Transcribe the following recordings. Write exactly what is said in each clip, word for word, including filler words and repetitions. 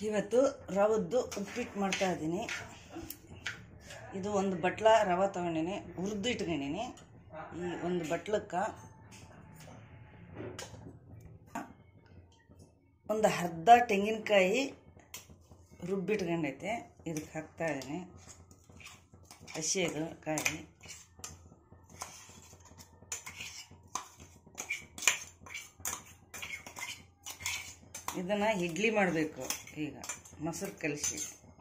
ಇವತ್ತು ರವದ್ದು ಉಪ್ಪಿಟ್ಟು ಮಾಡ್ತಾ ಇದ್ದೀನಿ. ಇದು ಒಂದು ಬಟ್ಲ ರವೆ ತಗೊಂಡಿನಿ, ಹುರಿದು ಇಟ್ಕೊಂಡಿನಿ. ಈ ಒಂದು ಬಟ್ಲಕ್ಕೆ ಒಂದು ಅರ್ಧ ತೆಂಗಿನಕಾಯಿ ರುಬ್ಬಿಟ್ಕೊಂಡೈತೆ, ಇದಕ್ಕೆ ಹಾಕ್ತಾ ಇದ್ದೀನಿ. ಹಸಿದು ಕಾಯಿ ಇದನ್ನು ಇಡ್ಲಿ ಮಾಡಬೇಕು. ಈಗ ಮೊಸರು ಕಲಸಿ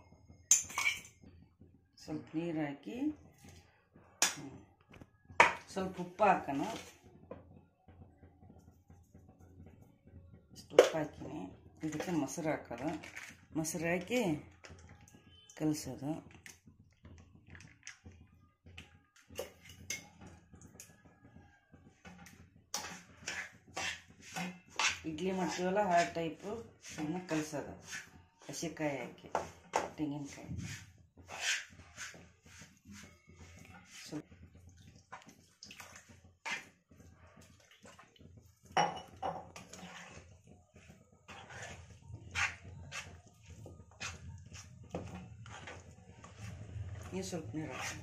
ಸ್ವಲ್ಪ ನೀರು ಹಾಕಿ ಸ್ವಲ್ಪ ಉಪ್ಪು ಹಾಕೋಣ. ಇಷ್ಟು ಉಪ್ಪು ಹಾಕಿನಿ. ಇದಕ್ಕೆ ಮೊಸರು ಹಾಕೋದು, ಮೊಸರು ಹಾಕಿ ಕಲಸೋದು. ಇಡ್ಲಿ ಮಾಡ್ತೀವಲ್ಲ ಆ ಟೈಪು ಇದನ್ನ ಕಲಸೋದು. ಹಸಿಕಾಯಿ ಹಾಕಿ ತೆಂಗಿನಕಾಯಿ ಸ್ವಲ್ಪ ನೀವು ಸ್ವಲ್ಪ ನೀರು ಹಾಕಿ.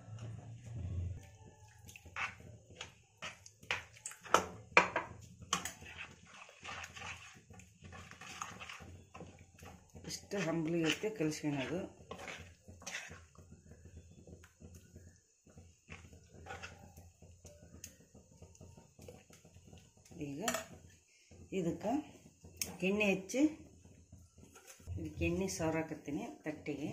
ಇಷ್ಟು ಹಂಬಲಿಗತ್ತೆ ಕಲಿಸ್ಕೊಳ್ಳೋದು. ಈಗ ಇದಕ್ಕೆ ಎಣ್ಣೆ ಹಚ್ಚಿ ಇದಕ್ಕೆ ಎಣ್ಣೆ ಸವರಾಕತ್ತೀನಿ ತಟ್ಟೆಗೆ.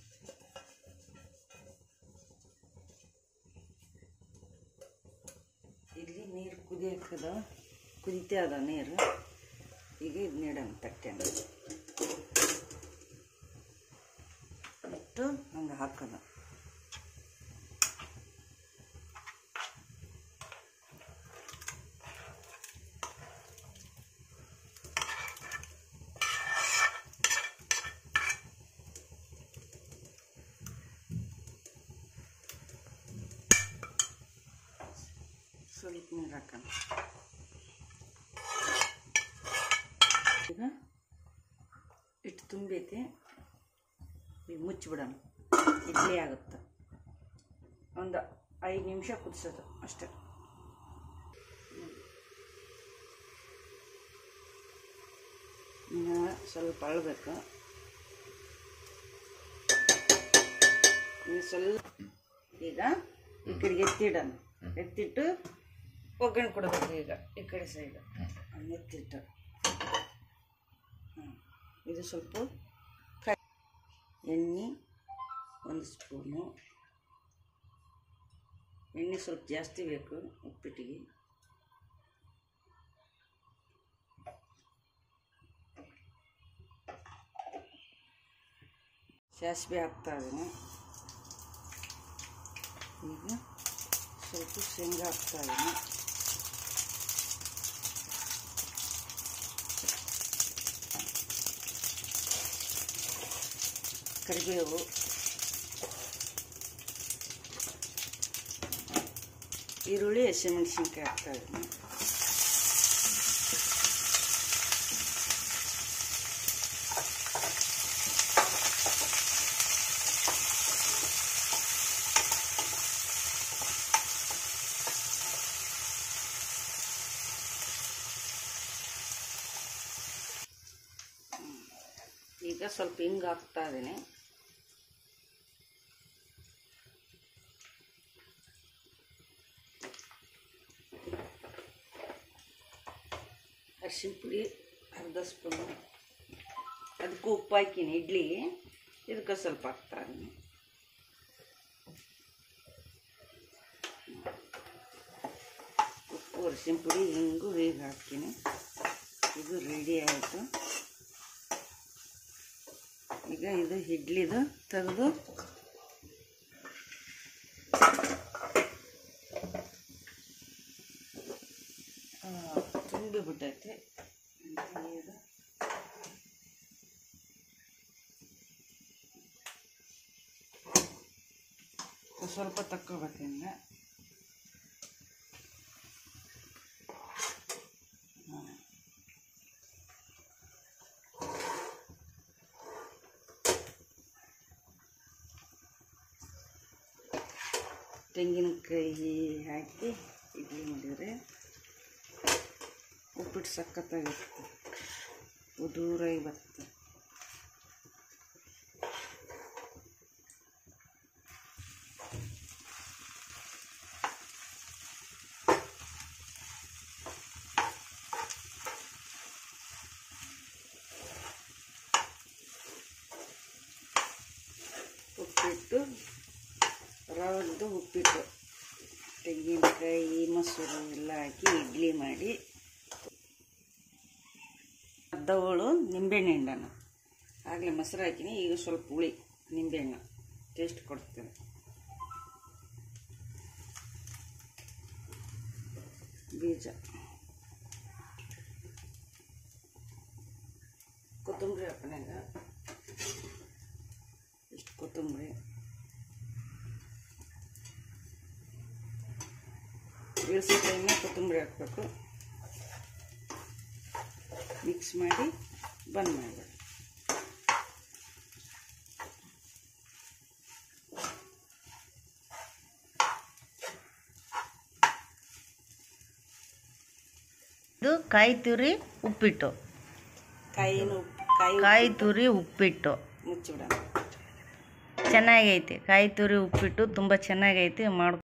ಇಲ್ಲಿ ನೀರು ಕುದಿ ಹಾಕದ, ಕುದಿತೇ ಅದ ನೀರು. ಈಗ ಇದು ನೀಡೋಣ ತಟ್ಟೆನ ಇಟ್ಟು ಹಂಗೆ ಹಾಕೋದು. ಸ್ವಲ್ಪ ನೀರು ಹಾಕೋಣ. ಈಗ ಇಟ್ಟು ತುಂಬೈತಿ, ಈಗ ಮುಚ್ಚಿಬಿಡೋಣ. ಇಡ್ಲಿ ಆಗುತ್ತೆ. ಒಂದು ಐದು ನಿಮಿಷ ಕುದಿಸೋದು ಅಷ್ಟೇ. ಇನ್ನು ಸ್ವಲ್ಪ ಅಳಬೇಕು. ಇನ್ನು ಸ್ವಲ್ಪ ಈಗ ಈ ಕಡೆಗೆ ಎತ್ತಿಡೋಣ. ಎತ್ತಿಟ್ಟು ಒಗ್ಗರಣೆ ಕೊಡಬೇಕು. ಈಗ ಈ ಕಡೆ ಸೈಡ್ ಎತ್ತಿಟ್ಟು ಇದು ಸ್ವಲ್ಪ ಎಣ್ಣೆ ಒಂದು ಸ್ಪೂನು. ಎಣ್ಣೆ ಸ್ವಲ್ಪ ಜಾಸ್ತಿ ಬೇಕು ಉಪ್ಪಿಟ್ಟಿಗೆ. ಸಾಸಿವೆ ಹಾಕ್ತಾ ಇದ್ದೀನಿ. ಈಗ ಸ್ವಲ್ಪ ಶೇಂಗಾ ಹಾಕ್ತಾ ಇದ್ದೀನಿ. ಕರಿಬೇವು, ಈರುಳ್ಳಿ, ಹಸಿಮೆಣಸಿನ್ಕಾಯಿ ಹಾಕ್ತಾ ಇದ್ದೀನಿ. ಈಗ ಸ್ವಲ್ಪ ಹಿಂಗೆ ಹಾಕ್ತಾ ಇದ್ದೀನಿ. ಅರಿಶಿನ ಪುಡಿ ಅರ್ಧ ಸ್ಪೂನು. ಅದಕ್ಕೂ ಉಪ್ಪು ಹಾಕಿನಿ ಇಡ್ಲಿಗೆ. ಇದಕ್ಕೆ ಸ್ವಲ್ಪ ಹಾಕ್ತಾ ಇದ್ದೀನಿ. ಉಪ್ಪು, ಅರಿಶಿನ ಪುಡಿ, ಹಿಂಗು ಹೀಗೆ ಹಾಕ್ತೀನಿ. ಇದು ರೆಡಿ ಆಯಿತು. ಈಗ ಇದು ಇಡ್ಲಿದು ತೆಗೆದು ತುಂಬಿ ಬಿಟ್ಟೈತೆ ನೀರು. ಸ್ವಲ್ಪ ತಕ್ಕೋಬೇಕು. ಹಿಂಗೆ ತೆಂಗಿನಕಾಯಿ ಹಾಕಿ ಇಡ್ಲಿ ಮಾಡಿದರೆ ಉಪ್ಪಿಟ್ಟು ಸಖತ್ತಾಗಿರುತ್ತೆ, ಉದುರಾಗಿ ಬರುತ್ತೆ. ಉಪ್ಪಿಟ್ಟು ರವದ್ದು ಉಪ್ಪಿಟ್ಟು, ತೆಂಗಿನಕಾಯಿ ಮೊಸರು ಎಲ್ಲ ಹಾಕಿ ಇಡ್ಲಿ ಮಾಡಿ, ಅರ್ಧ ಹೋಳು ನಿಂಬೆಹಣ್ಣು ಹಿಂಡೋಣ. ಆಗಲೇ ಮೊಸರು ಹಾಕಿನಿ, ಈಗ ಸ್ವಲ್ಪ ಹುಳಿ ನಿಂಬೆಹಣ್ಣು ಟೇಸ್ಟ್ ಕೊಡ್ತೇನೆ. ಬೀಜ, ಕೊತ್ತಂಬರಿ ಹಾಕೋಣಾಗ ಇಷ್ಟು ಕೊತ್ತಂಬರಿ, ಇಳಿಸೋ ಟೈಮ್ನಾಗ ಕೊತ್ತಂಬರಿ ಹಾಕಬೇಕು. ಮಿಕ್ಸ್ ಮಾಡಿ ಬಂದ್ ಮಾಡಬೇಕು. ಇದು ಕಾಯಿ ತುರಿ ಉಪ್ಪಿಟ್ಟು, ಕಾಯಿನ ಕಾಯಿ ಕಾಯಿ ತುರಿ ಉಪ್ಪಿಟ್ಟು ಮುಚ್ಚಿಬಿಡೋಣ. ಚೆನ್ನಾಗೈತಿ. ಕಾಯಿ ತುರಿ ಉಪ್ಪಿಟ್ಟು ತುಂಬ ಚೆನ್ನಾಗೈತಿ. ಮಾಡಿ